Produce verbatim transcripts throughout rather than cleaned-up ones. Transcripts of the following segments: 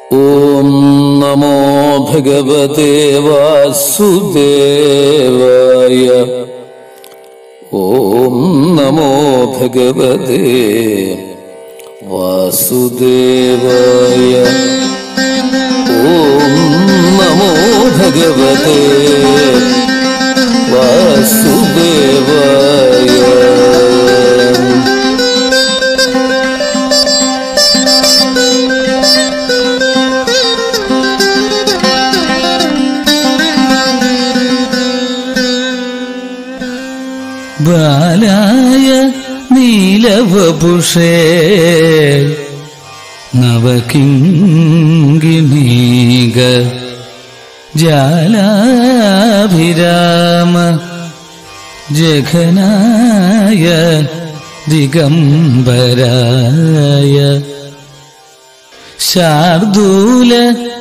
ഓം നമോ ഭഗവതേ വാസുദേവായ. ഓം നമോ ഭഗവതേ വാസുദേവായ. ഓം നമോ ഭഗവതേ വാസുദേവായ. ബാലായ നീലവപുഷേ നവകിംഗിണീക ജാലാഭിരാമ ജഘനായ ദിഗംബരായ ശാർദൂല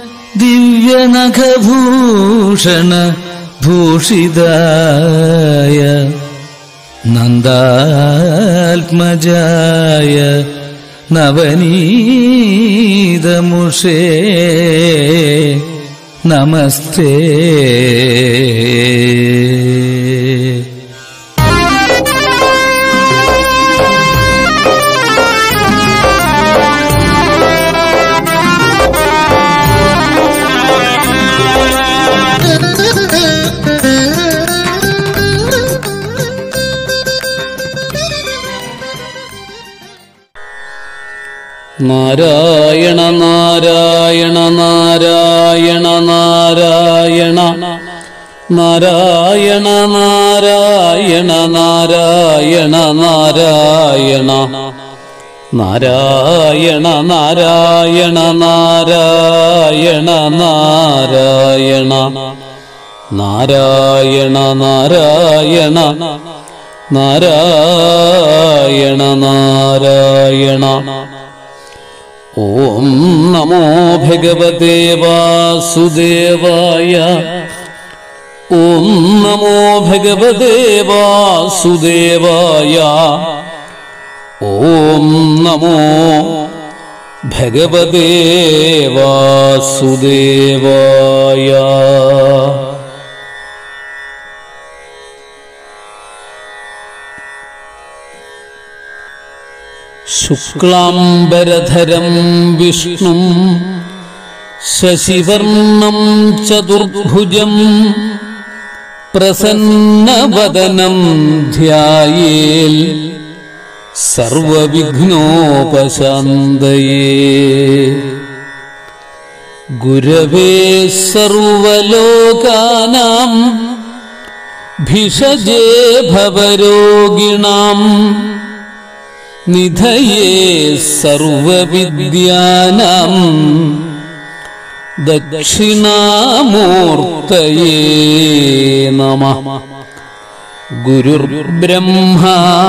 ദിവ്യനഖഭൂഷണ ഭൂഷിതായ നന്ദാത്മജായ നവനീതമുഷേ നമസ്തേ. നാരായണ നാരായണ നാരായണ നാരായണ നാരായണ നാരായണ നാരായണ നാരായണ നാരായണ നാരായണ നാരായണ നാരായണ നാരായണ നാരായണ നാരായണ നാരായണ. ഓം നമോ ഭഗവതേ വാസുദേവായ. ഓം നമോ ഭഗവതേ വാസുദേവായ. ഓം നമോ ഭഗവതേ വാസുദേവായ. ശുക്ലാംബരധരം വിഷ്ണും ശശിവർണം ചതുർഭുജം പ്രസന്നവദനം ധ്യായേൽ സർവവിഘ്നോപശാന്തയേ. ഗുരവേ സർവലോകാനാം ഭിഷജേ ഭവരോഗിണാം നിധയേ സർവവിദ്യാനാം ദക്ഷിണാമൂർത്തയേ നമഃ. ഗുരുർബ്രഹ്മ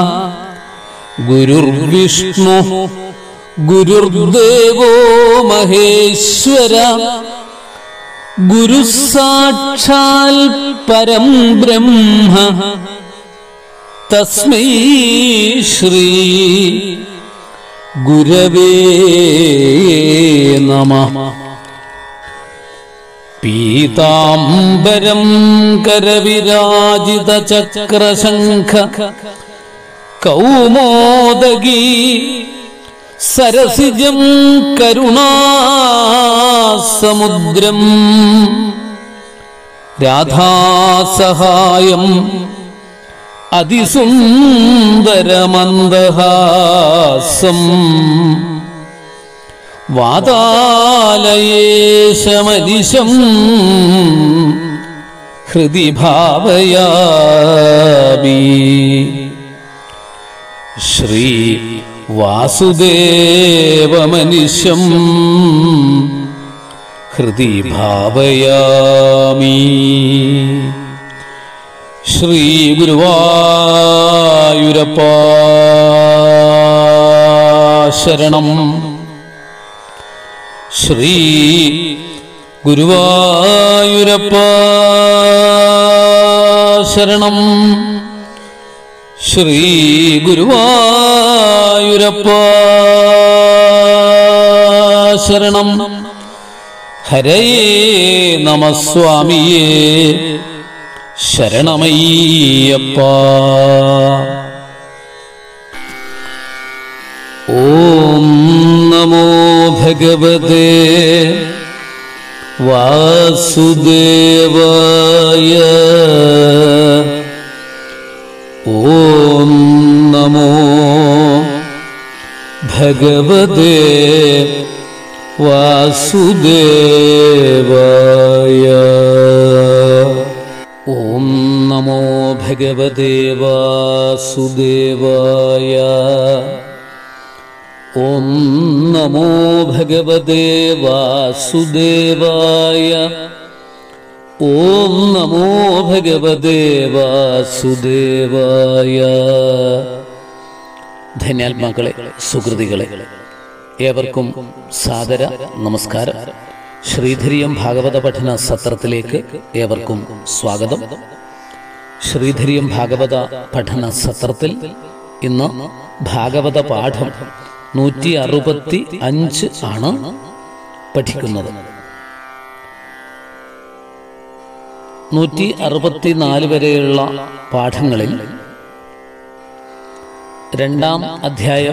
ഗുരുർവിഷ്ണു ഗുരുർദേവോ മഹേശ്വര ഗുരുസാക്ഷാൽ പരം ബ്രഹ്മ തസ്മൈ ശ്രീ ഗുരവേ നമഃ. പീതാംബരം കരവിരാജിത ചക്രശംഖ കൗമോദഗീ സരസിജം കരുണാസമുദ്രം രാധാസഹായം അതിസുന്ദരമന്ദഹാസം വാതാലയേശമനിശം ഹൃദി ഭാവയാമി. ശ്രീ വാസുദേവമനിശം ഹൃദി ഭാവയാമി. ശ്രീ ഗുരുവായൂരപ്പ ശരണം. ശ്രീ ഗുരുവായൂരപ്പ ശരണം. ശ്രീ ഗുരുവായൂരപ്പ ശരണം. ഹരയേ നമ സ്വാമിയേ ശരണമയ്യപ്പ. ഓം നമോ ഭഗവതേ വാസുദേവായ. ഓം നമോ ഭഗവതേ വാസുദേവായ. ഓം നമോ ഭഗവതേ വാസുദേവായ. ഓം നമോ ഭഗവതേ വാസുദേവായ. ഓം നമോ ഭഗവതേ വാസുദേവായ. ധന്യാത്മാക്കളെ, സുഹൃതികളെ, ഏവർക്കും സാദര നമസ്കാരം. ശ്രീധരിയം ഭാഗവത പഠന സത്രത്തിലേക്ക് ഏവർക്കും സ്വാഗതം. ശ്രീധരിയം ഭാഗവത പഠന സത്രത്തിൽ ഇന്ന് ഭാഗവത പാഠം നൂറ്റി അറുപത്തി അഞ്ച് ആണ് പഠിക്കുന്നത്. നൂറ്റി അറുപത്തിനാല് വരെയുള്ള പാഠങ്ങളിൽ രണ്ടാം അധ്യായം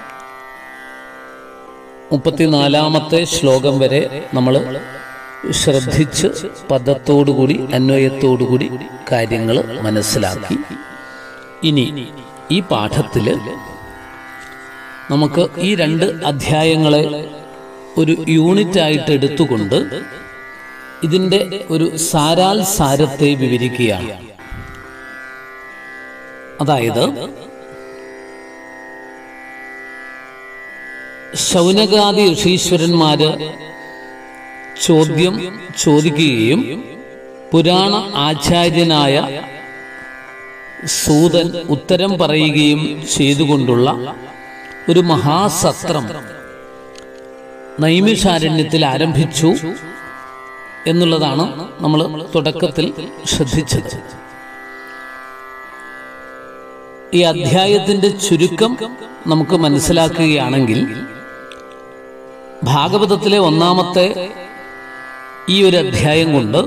മുപ്പത്തിനാലാമത്തെ ശ്ലോകം വരെ നമ്മൾ ശ്രദ്ധിച്ച് പദത്തോടുകൂടി അന്വയത്തോടുകൂടി കാര്യങ്ങൾ മനസ്സിലാക്കി. ഇനി ഈ പാഠത്തിൽ നമുക്ക് ഈ രണ്ട് അധ്യായങ്ങളെ ഒരു യൂണിറ്റ് ആയിട്ട് എടുത്തുകൊണ്ട് ഇതിൻ്റെ ഒരു സാരാൽ സാരത്തെ വിവരിക്കുകയാണ്. അതായത് ശൗനകാദി ഋഷീശ്വരന്മാര് ചോദ്യം ചോദിക്കുകയും പുരാണ ആചാര്യനായ സൂതൻ ഉത്തരം പറയുകയും ചെയ്തുകൊണ്ടുള്ള ഒരു മഹാസത്രം നൈമിഷാരണ്യത്തിൽ ആരംഭിച്ചു എന്നുള്ളതാണ് നമ്മൾ തുടക്കത്തിൽ ശ്രദ്ധിച്ചത്. ഈ അധ്യായത്തിന്റെ ചുരുക്കം നമുക്ക് മനസ്സിലാക്കുകയാണെങ്കിൽ ഭാഗവതത്തിലെ ഒന്നാമത്തെ ഈ ഒരു അധ്യായം കൊണ്ട്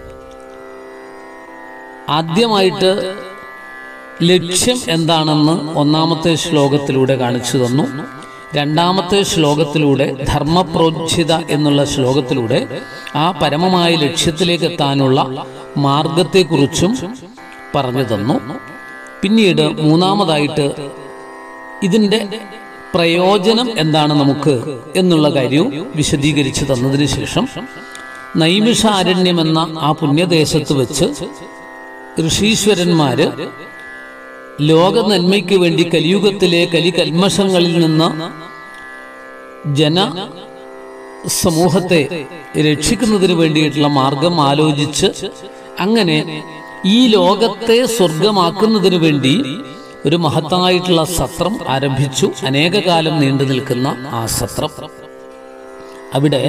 ആദ്യമായിട്ട് ലക്ഷ്യം എന്താണെന്ന് ഒന്നാമത്തെ ശ്ലോകത്തിലൂടെ കാണിച്ചു തന്നു. രണ്ടാമത്തെ ശ്ലോകത്തിലൂടെ ധർമ്മപ്രോജ്ജിത എന്നുള്ള ശ്ലോകത്തിലൂടെ ആ പരമമായ ലക്ഷ്യത്തിലേക്ക് എത്താനുള്ള മാർഗത്തെക്കുറിച്ചും പറഞ്ഞു തന്നു. പിന്നീട് മൂന്നാമതായിട്ട് ഇതിൻ്റെ പ്രയോജനം എന്താണ് നമുക്ക് എന്നുള്ള കാര്യവും വിശദീകരിച്ചു തന്നതിന് ശേഷം നൈമിഷാരണ്യം എന്ന ആ പുണ്യദേശത്ത് വെച്ച് ഋഷീശ്വരന്മാര് ലോക നന്മയ്ക്ക് വേണ്ടി കലിയുഗത്തിലെ കലികൽമഷങ്ങളിൽ നിന്ന് ജന സമൂഹത്തെ രക്ഷിക്കുന്നതിന് വേണ്ടിയിട്ടുള്ള മാർഗം ആലോചിച്ച് അങ്ങനെ ഈ ലോകത്തെ സ്വർഗമാക്കുന്നതിന് വേണ്ടി ഒരു മഹത്തായിട്ടുള്ള സത്രം ആരംഭിച്ചു. അനേക കാലം നീണ്ടു നിൽക്കുന്ന ആ സത്രം അവിടെ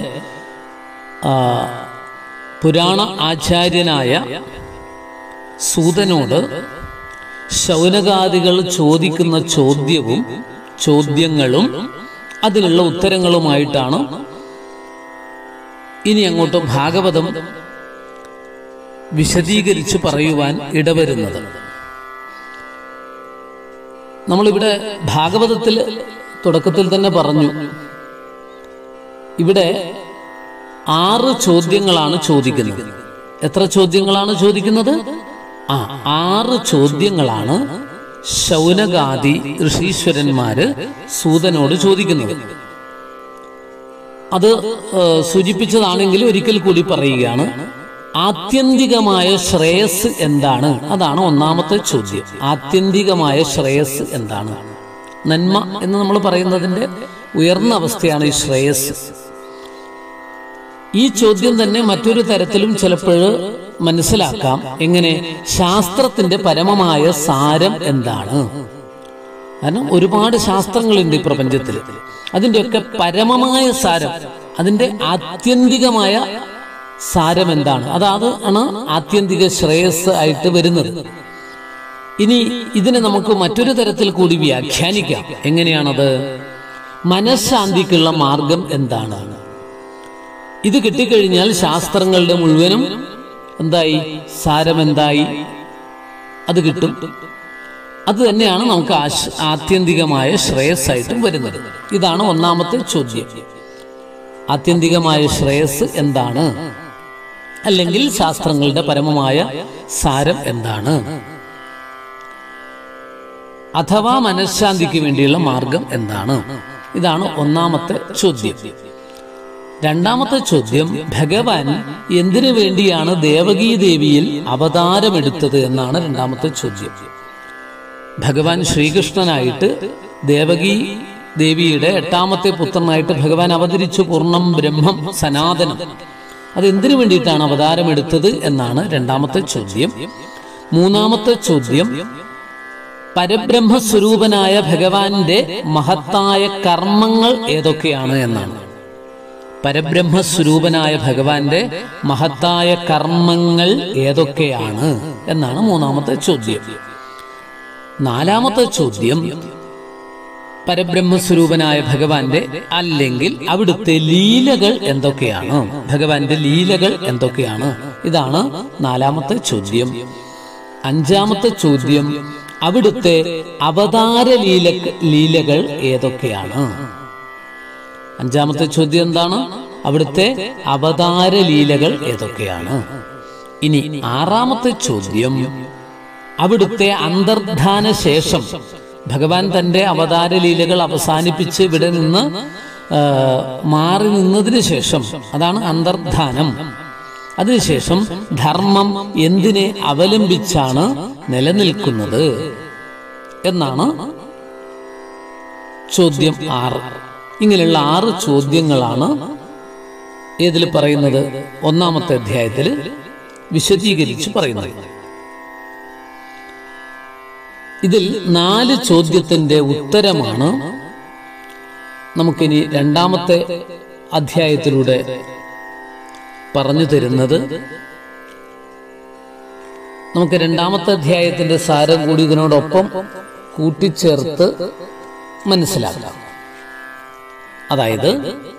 പുരാണ ആചാര്യനായ സൂതനോട് ശൗനകാദികൾ ചോദിക്കുന്ന ചോദ്യവും ചോദ്യങ്ങളും അതിനുള്ള ഉത്തരങ്ങളുമായിട്ടാണ് ഇനി അങ്ങോട്ട് ഭാഗവതം വിശദീകരിച്ച് പറയുവാൻ ഇടവരുന്നത്. നമ്മളിവിടെ ഭാഗവതത്തിൽ തുടക്കത്തിൽ തന്നെ പറഞ്ഞു, ഇവിടെ ആറ് ചോദ്യങ്ങളാണ് ചോദിക്കുന്നത്. എത്ര ചോദ്യങ്ങളാണ് ചോദിക്കുന്നത്? ആ ആറ് ചോദ്യങ്ങളാണ് ശൗനകാദി ഋഷീശ്വരന്മാര് സൂതനോട് ചോദിക്കുന്നത്. അത് സൂചിപ്പിച്ചതാണെങ്കിൽ ഒരിക്കൽ കൂടി പറയുകയാണ്. ആത്യന്തികമായ ശ്രേയസ് എന്താണ്? അതാണ് ഒന്നാമത്തെ ചോദ്യം. ആത്യന്തികമായ ശ്രേയസ് എന്താണ്? നന്മ എന്ന് നമ്മൾ പറയുന്നതിൻ്റെ ഉയർന്ന അവസ്ഥയാണ് ഈ ശ്രേയസ്. ഈ ചോദ്യം തന്നെ മറ്റൊരു തരത്തിലും ചിലപ്പോൾ മനസ്സിലാക്കാം. എങ്ങനെ? ശാസ്ത്രത്തിന്റെ പരമമായ സാരം എന്താണ്? കാരണം ഒരുപാട് ശാസ്ത്രങ്ങളുണ്ട് ഈ പ്രപഞ്ചത്തിൽ. അതിൻ്റെയൊക്കെ പരമമായ സാരം, അതിൻ്റെ ആത്യന്തികമായ സാരം എന്താണ്? അതാണ് ആണ് ആത്യന്തിക ശ്രേയസ് ആയിട്ട് വരുന്നത്. ഇനി ഇതിനെ നമുക്ക് മറ്റൊരു തരത്തിൽ കൂടി വ്യാഖ്യാനിക്കാം. എങ്ങനെയാണത്? മനഃശാന്തിക്കുള്ള മാർഗം എന്താണ്? ഇത് കിട്ടിക്കഴിഞ്ഞാൽ ശാസ്ത്രങ്ങളുടെ മുഴുവനും എന്തായി, സാരമെന്തായി, അത് കിട്ടും. അത് തന്നെയാണ് നമുക്ക് ആത്യന്തികമായ ശ്രേയസ്സായിട്ടും വരുന്നത്. ഇതാണ് ഒന്നാമത്തെ ചോദ്യം. ആത്യന്തികമായ ശ്രേയസ് എന്താണ്, അല്ലെങ്കിൽ ശാസ്ത്രങ്ങളുടെ പരമമായ സാരം എന്താണ്, അഥവാ മനഃശാന്തിക്ക് വേണ്ടിയുള്ള മാർഗം എന്താണ്? ഇതാണ് ഒന്നാമത്തെ ചോദ്യം. രണ്ടാമത്തെ ചോദ്യം, ഭഗവാൻ എന്തിനു വേണ്ടിയാണ് ദേവകീ ദേവിയിൽ അവതാരമെടുത്തത് എന്നാണ് രണ്ടാമത്തെ ചോദ്യം. ഭഗവാൻ ശ്രീകൃഷ്ണനായിട്ട് ദേവകീ ദേവിയുടെ എട്ടാമത്തെ പുത്രനായിട്ട് ഭഗവാൻ അവതരിച്ചു. പൂർണ്ണം ബ്രഹ്മം സനാതനം. അതെന്തിനു വേണ്ടിയിട്ടാണ് അവതാരമെടുത്തത് എന്നാണ് രണ്ടാമത്തെ ചോദ്യം. മൂന്നാമത്തെ ചോദ്യം, പരബ്രഹ്മസ്വരൂപനായ ഭഗവാന്റെ മഹത്തായ കർമ്മങ്ങൾ ഏതൊക്കെയാണ് എന്നാണ്. പരബ്രഹ്മസ്വരൂപനായ ഭഗവാന്റെ മഹത്തായ കർമ്മങ്ങൾ ഏതൊക്കെയാണ് എന്നാണ് മൂന്നാമത്തെ ചോദ്യം. നാലാമത്തെ ചോദ്യം, പരബ്രഹ്മസ്വരൂപനായ ഭഗവാന്റെ അല്ലെങ്കിൽ അവിടുത്തെ ലീലകൾ എന്തൊക്കെയാണ്, ഭഗവാന്റെ ലീലകൾ എന്തൊക്കെയാണ്? ഇതാണ് നാലാമത്തെ ചോദ്യം. അഞ്ചാമത്തെ ചോദ്യം, അവിടുത്തെ അവതാര ലീല ലീലകൾ ഏതൊക്കെയാണ്? അഞ്ചാമത്തെ ചോദ്യം എന്താണ്? അവിടുത്തെ അവതാര ലീലകൾ ഏതൊക്കെയാണ്? ഇനി ആറാമത്തെ ചോദ്യം, അവിടുത്തെ അന്തർധാന ശേഷം ഭഗവാൻ തന്റെ അവതാര ലീലകൾ അവസാനിപ്പിച്ച് ഇവിടെ നിന്ന് മാറി നിന്നതിന് ശേഷം, അതാണ് അന്തർധാനം, അതിനുശേഷം ധർമ്മം എന്തിനെ അവലംബിച്ചാണ് നിലനിൽക്കുന്നത് എന്നാണ് ചോദ്യം ആറ്. ഇങ്ങനെയുള്ള ആറ് ചോദ്യങ്ങളാണ് ഏതിൽ പറയുന്നത്? ഒന്നാമത്തെ അധ്യായത്തിൽ വിശദീകരിച്ച് പറയുന്നത്. ഇതിൽ നാല് ചോദ്യത്തിന്റെ ഉത്തരമാണ് നമുക്കിനി രണ്ടാമത്തെ അധ്യായത്തിലൂടെ പറഞ്ഞു തരുന്നത്. നമുക്ക് രണ്ടാമത്തെ അധ്യായത്തിന്റെ സാരം കൂടി ഇതിനോടൊപ്പം കൂട്ടിച്ചേർത്ത് മനസ്സിലാക്കാം. അതായത്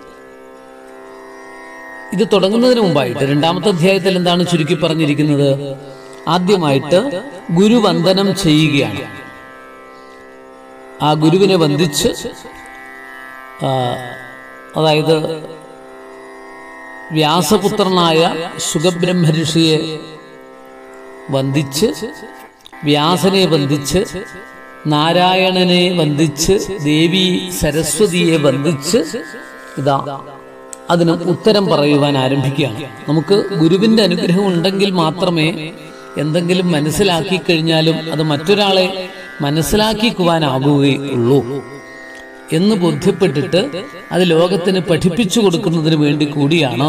ഇത് തുടങ്ങുന്നതിന് മുമ്പായിട്ട് രണ്ടാമത്തെ അധ്യായത്തിൽ എന്താണ് ചുരുക്കി പറഞ്ഞിരിക്കുന്നത്? ആദ്യമായിട്ട് ഗുരുവന്ദനം ചെയ്യുകയാണ്. ആ ഗുരുവിനെ വന്ദിച്ച്, അതായത് വ്യാസപുത്രനായ ശുകബ്രഹ്മഋഷിയെ വന്ദിച്ച്, വ്യാസനെ വന്ദിച്ച്, നാരായണനെ വന്ദിച്ച്, ദേവി സരസ്വതിയെ വന്ദിച്ച് ഇതാ അതിന് ഉത്തരം പറയുവാൻ ആരംഭിക്കുകയാണ്. നമുക്ക് ഗുരുവിന്റെ അനുഗ്രഹം ഉണ്ടെങ്കിൽ മാത്രമേ എന്തെങ്കിലും മനസ്സിലാക്കി കഴിഞ്ഞാലും അത് മറ്റൊരാളെ മനസ്സിലാക്കിക്കുവാനാകുകയുള്ളൂ എന്ന് ബോധ്യപ്പെട്ടിട്ട് അത് ലോകത്തിന് പഠിപ്പിച്ചു കൊടുക്കുന്നതിന് വേണ്ടി കൂടിയാണ്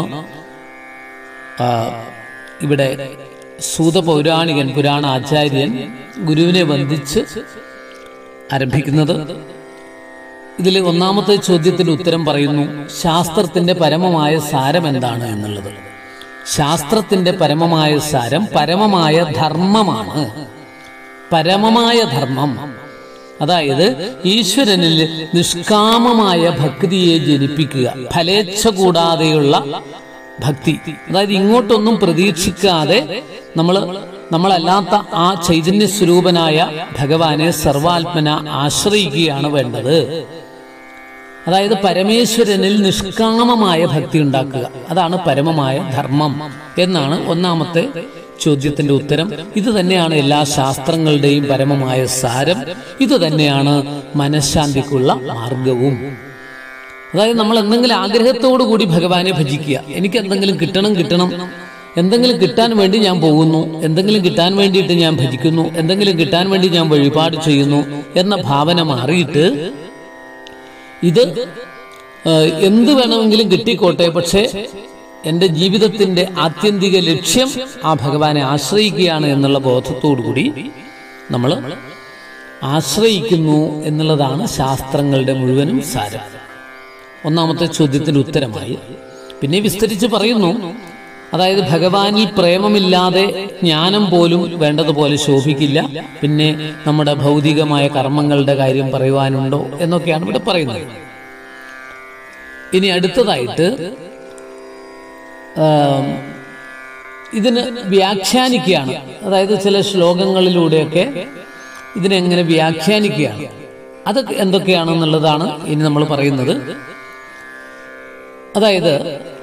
ഇവിടെ സൂത പൗരാണികൻ, പുരാണ ആചാര്യൻ ഗുരുവിനെ വന്ദിച്ച് ആരംഭിക്കുന്നത്. ഇതിലെ ഒന്നാമത്തെ ചോദ്യത്തിന് ഉത്തരം പറയുന്നു, ശാസ്ത്രത്തിന്റെ പരമമായ സാരം എന്താണ് എന്നുള്ളത്. ശാസ്ത്രത്തിന്റെ പരമമായ സാരം പരമമായ ധർമ്മമാണ്. പരമമായ ധർമ്മം, അതായത് ഈശ്വരനിൽ നിഷ്കാമമായ ഭക്തിയെ ജനിപ്പിക്കുക, ഫലേച്ഛ കൂടാതെയുള്ള ഭക്തി. അതായത് ഇങ്ങോട്ടൊന്നും പ്രതീക്ഷിക്കാതെ നമ്മൾ നമ്മളല്ലാത്ത ആ ചൈതന്യ സ്വരൂപനായ ഭഗവാനെ സർവാത്മന ആശ്രയിക്കുകയാണ് വേണ്ടത്. അതായത് പരമേശ്വരനിൽ നിഷ്കാമമായ ഭക്തി ഉണ്ടാക്കുക, അതാണ് പരമമായ ധർമ്മം എന്നാണ് ഒന്നാമത്തെ ചോദ്യത്തിന്റെ ഉത്തരം. ഇത് തന്നെയാണ് എല്ലാ ശാസ്ത്രങ്ങളുടെയും പരമമായ സാരം. ഇത് തന്നെയാണ് മനഃശാന്തിക്കുള്ള മാർഗവും. അതായത് നമ്മൾ എന്തെങ്കിലും ആഗ്രഹത്തോടു കൂടി ഭഗവാനെ ഭജിക്കുക. എനിക്ക് എന്തെങ്കിലും കിട്ടണം കിട്ടണം എന്തെങ്കിലും കിട്ടാൻ വേണ്ടി ഞാൻ പോകുന്നു, എന്തെങ്കിലും കിട്ടാൻ വേണ്ടിയിട്ട് ഞാൻ ഭജിക്കുന്നു, എന്തെങ്കിലും കിട്ടാൻ വേണ്ടി ഞാൻ വഴിപാട് ചെയ്യുന്നു എന്ന ഭാവന മാറിയിട്ട് ഇത് എന്ത് വേണമെങ്കിലും കിട്ടിക്കോട്ടെ, പക്ഷേ എൻ്റെ ജീവിതത്തിന്റെ ആത്യന്തിക ലക്ഷ്യം ആ ഭഗവാനെ ആശ്രയിക്കുകയാണ് എന്നുള്ള ബോധത്തോടു കൂടി നമ്മൾ ആശ്രയിക്കുന്നു എന്നുള്ളതാണ് ശാസ്ത്രങ്ങളുടെ മുഴുവനും സാരം. ഒന്നാമത്തെ ചോദ്യത്തിന് ഉത്തരമായി. പിന്നെ വിസ്തരിച്ച് പറയുന്നു, അതായത് ഭഗവാനിൽ പ്രേമമില്ലാതെ ജ്ഞാനം പോലും വേണ്ടതുപോലെ ശോഭിക്കില്ല. പിന്നെ നമ്മുടെ ഭൗതികമായ കർമ്മങ്ങളുടെ കാര്യം പറയുവാനുണ്ടോ എന്നൊക്കെയാണ് ഇവിടെ പറയുന്നത്. ഇനി അടുത്തതായിട്ട് ഇതിന് വ്യാഖ്യാനിക്കുകയാണ്. അതായത് ചില ശ്ലോകങ്ങളിലൂടെയൊക്കെ ഇതിനെങ്ങനെ വ്യാഖ്യാനിക്കുകയാണ്. അത് എന്തൊക്കെയാണെന്നുള്ളതാണ് ഇനി നമ്മൾ പറയുന്നത്. അതായത്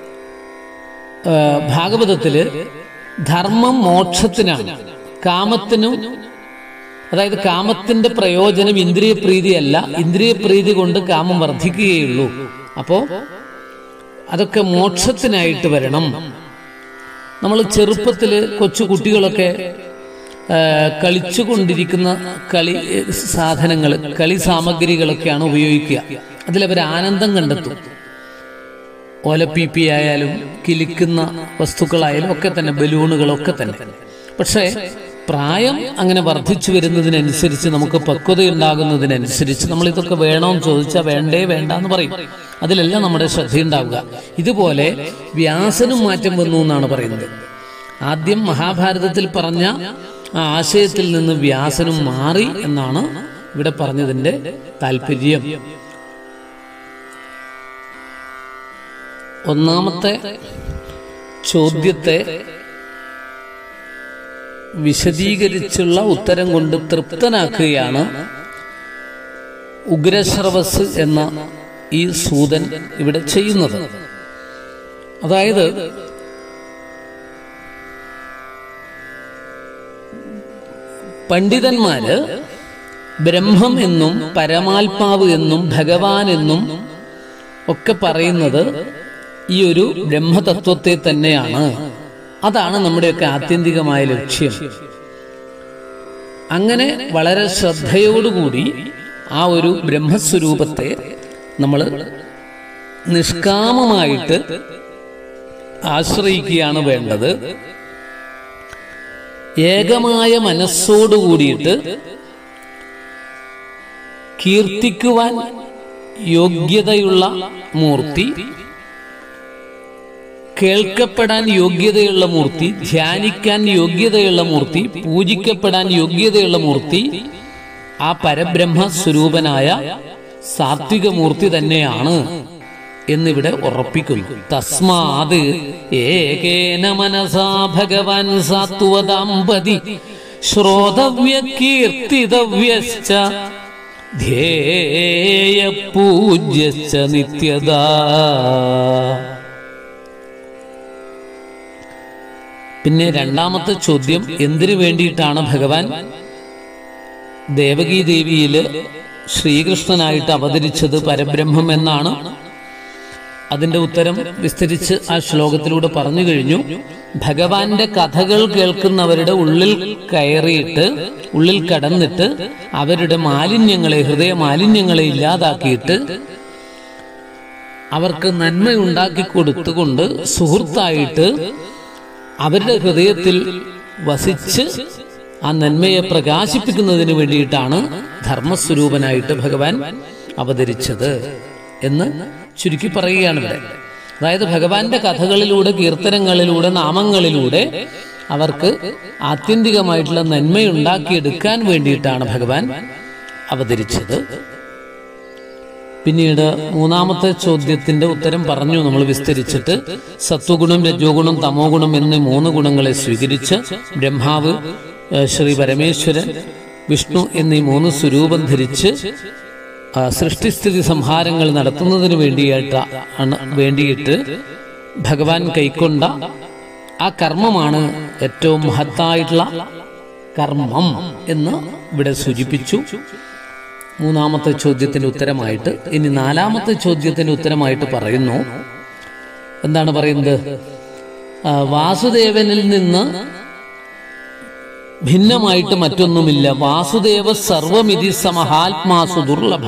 ഭാഗവതത്തില് ധർമ്മം മോക്ഷത്തിനാണ്, കാമത്തിനും, അതായത് കാമത്തിന്റെ പ്രയോജനം ഇന്ദ്രിയപ്രീതിയല്ല, ഇന്ദ്രിയപ്രീതി കൊണ്ട് കാമം വർദ്ധിക്കുകയുള്ളൂ. അപ്പോ അതൊക്കെ മോക്ഷത്തിനായിട്ട് വരണം. നമ്മൾ ചെറുപ്പത്തില് കൊച്ചു കുട്ടികളൊക്കെ കളിച്ചുകൊണ്ടിരിക്കുന്ന കളി സാധനങ്ങൾ, കളി സാമഗ്രികളൊക്കെയാണ് ഉപയോഗിക്കുക. അതിലവർ ആനന്ദം കണ്ടെത്തും. ഓലപ്പീപ്പി ആയാലും കിലിക്കുന്ന വസ്തുക്കളായാലും ഒക്കെ തന്നെ, ബലൂണുകളൊക്കെ തന്നെ. പക്ഷേ പ്രായം അങ്ങനെ വർദ്ധിച്ചു വരുന്നതിനനുസരിച്ച്, നമുക്ക് പക്വതയുണ്ടാകുന്നതിനനുസരിച്ച് നമ്മൾ ഇതൊക്കെ വേണമെന്ന് ചോദിച്ചാൽ വേണ്ടേ വേണ്ട എന്ന് പറയും. അതിലെല്ലാം നമ്മുടെ ശ്രദ്ധയുണ്ടാവുക. ഇതുപോലെ വ്യാസനും മാറ്റം വന്നു എന്നാണ് പറയുന്നത്. ആദ്യം മഹാഭാരതത്തിൽ പറഞ്ഞ ആ ആശയത്തിൽ നിന്ന് വ്യാസനും മാറി എന്നാണ് ഇവിടെ പറഞ്ഞതിന്റെ താല്പര്യം. ഒന്നാമത്തെ ചോദ്യത്തെ വിശദീകരിച്ചുള്ള ഉത്തരം കൊണ്ട് തൃപ്തനാക്കുകയാണ് ഉഗ്രശ്രവസ് എന്ന ഈ സൂതൻ ഇവിടെ ചെയ്യുന്നത്. അതായത് പണ്ഡിതന്മാര് ബ്രഹ്മം എന്നും പരമാത്മാവ് എന്നും ഭഗവാൻ എന്നും ഒക്കെ പറയുന്നത് ഈ ഒരു ബ്രഹ്മതത്വത്തെ തന്നെയാണ്. അതാണ് നമ്മുടെയൊക്കെ ആത്യന്തികമായ ലക്ഷ്യം. അങ്ങനെ വളരെ ശ്രദ്ധയോടുകൂടി ആ ഒരു ബ്രഹ്മസ്വരൂപത്തെ നമ്മൾ നിഷ്കാമമായിട്ട് ആശ്രയിക്കുകയാണ് വേണ്ടത്. ഏകമായ മനസ്സോടുകൂടിയിട്ട് കീർത്തിക്കുവാൻ യോഗ്യതയുള്ള മൂർത്തി, കേൾക്കപ്പെടാൻ യോഗ്യതയുള്ള മൂർത്തി, ധ്യാനിക്കാൻ യോഗ്യതയുള്ള മൂർത്തി, പൂജിക്കപ്പെടാൻ യോഗ്യതയുള്ള മൂർത്തി ആ പരബ്രഹ്മ സ്വരൂപനായ സാത്വിക മൂർത്തി തന്നെയാണ് എന്നിവിടെ ഉറപ്പിക്കുന്നു. തസ്മാത് ഏകേന മനസാ ഭഗവാൻ സാത്വതാംപതി ശ്രോതവ്യ കീർത്തിതവ്യശ്ച ധ്യേയ പൂജ്യശ്ച നിത്യദാ. പിന്നെ രണ്ടാമത്തെ ചോദ്യം, എന്തിനു വേണ്ടിയിട്ടാണ് ഭഗവാൻ ദേവകീ ദേവിയില് ശ്രീകൃഷ്ണനായിട്ട് അവതരിച്ചത് പരബ്രഹ്മം എന്നാണ്. അതിന്റെ ഉത്തരം വിസ്തരിച്ച് ആ ശ്ലോകത്തിലൂടെ പറഞ്ഞു കഴിഞ്ഞു. ഭഗവാന്റെ കഥകൾ കേൾക്കുന്നവരുടെ ഉള്ളിൽ കയറിയിട്ട്, ഉള്ളിൽ കടന്നിട്ട് അവരുടെ മാലിന്യങ്ങളെ, ഹൃദയ മാലിന്യങ്ങളെ ഇല്ലാതാക്കിയിട്ട് അവർക്ക് നന്മയുണ്ടാക്കി കൊടുത്തുകൊണ്ട് സുഹൃത്തായിട്ട് അവരുടെ ഹൃദയത്തിൽ വസിച്ച് ആ നന്മയെ പ്രകാശിപ്പിക്കുന്നതിന് വേണ്ടിയിട്ടാണ് ധർമ്മസ്വരൂപനായിട്ട് ഭഗവാൻ അവതരിച്ചത് എന്ന് ചുരുക്കി പറയുകയാണ് ഇവിടെ. അതായത് ഭഗവാന്റെ കഥകളിലൂടെ, കീർത്തനങ്ങളിലൂടെ, നാമങ്ങളിലൂടെ അവർക്ക് ആത്യന്തികമായിട്ടുള്ള നന്മയുണ്ടാക്കിയെടുക്കാൻ വേണ്ടിയിട്ടാണ് ഭഗവാൻ അവതരിച്ചത്. പിന്നീട് മൂന്നാമത്തെ ചോദ്യത്തിന്റെ ഉത്തരം പറഞ്ഞു നമ്മൾ വിസ്തരിച്ചിട്ട്. സത്വഗുണം, രജോ ഗുണം, തമോ ഗുണം എന്നീ മൂന്ന് ഗുണങ്ങളെ സ്വീകരിച്ച് ബ്രഹ്മാവ്, ശ്രീ പരമേശ്വരൻ, വിഷ്ണു എന്നീ മൂന്ന് സ്വരൂപം ധരിച്ച് സൃഷ്ടിസ്ഥിതി സംഹാരങ്ങൾ നടത്തുന്നതിന് വേണ്ടിയിട്ട് വേണ്ടിയിട്ട് ഭഗവാൻ കൈക്കൊണ്ട ആ കർമ്മമാണ് ഏറ്റവും മഹത്തായിട്ടുള്ള കർമ്മം എന്ന് ഇവിടെ സൂചിപ്പിച്ചു. മൂന്നാമത്തെ ചോദ്യത്തിന്റെ ഉത്തരമായിട്ട്. ഇനി നാലാമത്തെ ചോദ്യത്തിന്റെ ഉത്തരമായിട്ട് പറയുന്നു. എന്താണ് പറയുന്നത്? വാസുദേവനിൽ നിന്ന് ഭിന്നമായിട്ട് മറ്റൊന്നുമില്ല. വാസുദേവ സർവമിതി സമഹാത്മാസു ദുർലഭ.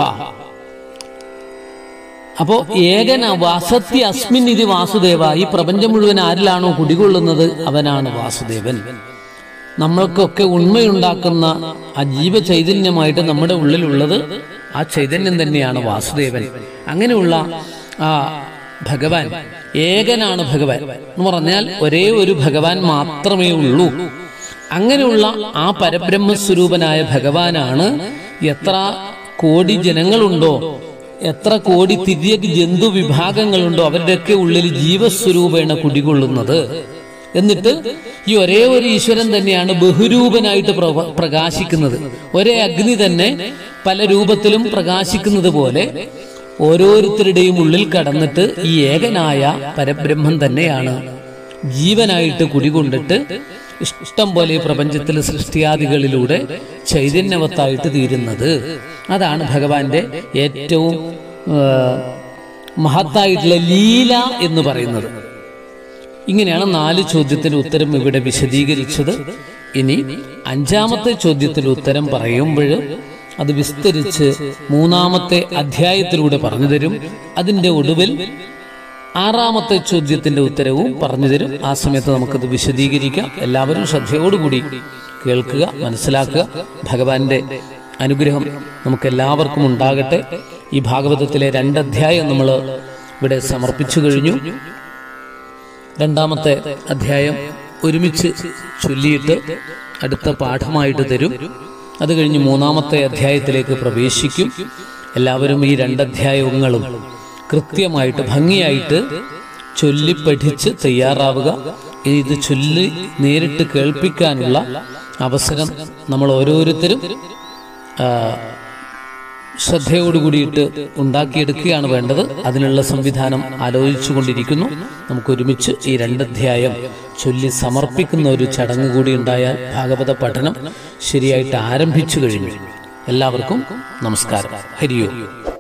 അപ്പോ ഏകന വസത്യ അസ്മിൻ ഇതി വാസുദേവ. ഈ പ്രപഞ്ചം മുഴുവൻ ആരിലാണോ കുടികൊള്ളുന്നത് അവനാണ് വാസുദേവൻ. നമ്മൾക്കൊക്കെ ഉണ്മയുണ്ടാക്കുന്ന ആ ജീവചൈതന്യമായിട്ട് നമ്മുടെ ഉള്ളിലുള്ളത് ആ ചൈതന്യം തന്നെയാണ് വാസുദേവൻ. അങ്ങനെയുള്ള ആ ഭഗവാൻ ഏകനാണ്. ഭഗവാൻ എന്ന് പറഞ്ഞാൽ ഒരേ ഒരു ഭഗവാൻ മാത്രമേ ഉള്ളൂ. അങ്ങനെയുള്ള ആ പരബ്രഹ്മസ്വരൂപനായ ഭഗവാനാണ് എത്ര കോടി ജനങ്ങളുണ്ടോ, എത്ര കോടി തിര്യക് ജന്തു വിഭാഗങ്ങളുണ്ടോ അവരുടെയൊക്കെ ഉള്ളിൽ ജീവസ്വരൂപേണ കുടികൊള്ളുന്നത്. എന്നിട്ട് ഈ ഒരേ ഒരു ഈശ്വരൻ തന്നെയാണ് ബഹുരൂപനായിട്ട് പ്രകാശിക്കുന്നത്. ഒരേ അഗ്നി തന്നെ പല രൂപത്തിലും പ്രകാശിക്കുന്നത് പോലെ ഓരോരുത്തരുടെയും ഉള്ളിൽ കടന്നിട്ട് ഈ ഏകനായ പരബ്രഹ്മം തന്നെയാണ് ജീവനായിട്ട് കുടികൊണ്ടിട്ട് ഇഷ്ടം പോലെ പ്രപഞ്ചത്തിൽ സൃഷ്ടിയാദികളിലൂടെ ചൈതന്യവത്തായിട്ട് തീരുന്നത്. അതാണ് ഭഗവാന്റെ ഏറ്റവും മഹത്തായിട്ടുള്ള ലീല എന്ന് പറയുന്നത്. ഇങ്ങനെയാണ് നാല് ചോദ്യത്തിന് ഉത്തരം ഇവിടെ വിശദീകരിച്ചത്. ഇനി അഞ്ചാമത്തെ ചോദ്യത്തിന് ഉത്തരം പറയുമ്പോൾ അത് വിസ്തരിച്ച് മൂന്നാമത്തെ അധ്യായത്തിലൂടെ പറഞ്ഞു തരും. അതിൻ്റെ ഒടുവിൽ ആറാമത്തെ ചോദ്യത്തിന്റെ ഉത്തരവും പറഞ്ഞു തരും. ആ സമയത്ത് നമുക്കത് വിശദീകരിക്കാം. എല്ലാവരും ശ്രദ്ധയോടുകൂടി കേൾക്കുക, മനസ്സിലാക്കുക. ഭഗവാന്റെ അനുഗ്രഹം നമുക്ക് എല്ലാവർക്കും ഉണ്ടാകട്ടെ. ഈ ഭാഗവതത്തിലെ രണ്ടധ്യായം നമ്മൾ ഇവിടെ സമർപ്പിച്ചു കഴിഞ്ഞു. രണ്ടാമത്തെ അധ്യായം ഒരുമിച്ച് ചൊല്ലിയിട്ട് അടുത്ത പാഠമായിട്ട് തരും. അത് കഴിഞ്ഞ് മൂന്നാമത്തെ അധ്യായത്തിലേക്ക് പ്രവേശിക്കും. എല്ലാവരും ഈ രണ്ടധ്യായങ്ങളും കൃത്യമായിട്ട് ഭംഗിയായിട്ട് ചൊല്ലി പഠിച്ച് തയ്യാറാവുക. ഇത് ചൊല്ലി നേരിട്ട് കേൾപ്പിക്കാനുള്ള അവസരം നമ്മൾ ഓരോരുത്തരും ശ്രദ്ധയോടുകൂടിയിട്ട് ഉണ്ടാക്കിയെടുക്കുകയാണ് വേണ്ടത്. അതിനുള്ള സംവിധാനം ആലോചിച്ചു കൊണ്ടിരിക്കുന്നു. നമുക്കൊരുമിച്ച് ഈ രണ്ടധ്യായം ചൊല്ലി സമർപ്പിക്കുന്ന ഒരു ചടങ്ങ് കൂടി ഉണ്ടായാൽ ഭാഗവത പഠനം ശരിയായിട്ട് ആരംഭിച്ചു കഴിഞ്ഞു. എല്ലാവർക്കും നമസ്കാരം. ഹരിയോ.